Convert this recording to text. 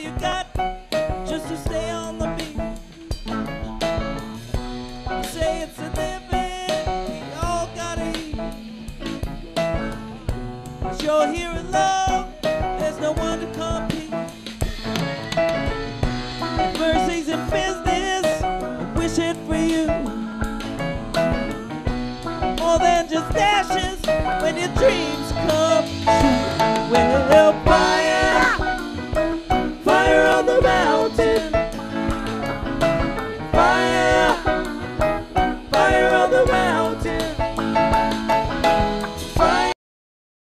you got just to stay on the beat. Say it's a living, we all gotta eat. But you're here in love, there's no one to compete. Mercy's in business, I wish it for you. More than just dashes when you dream.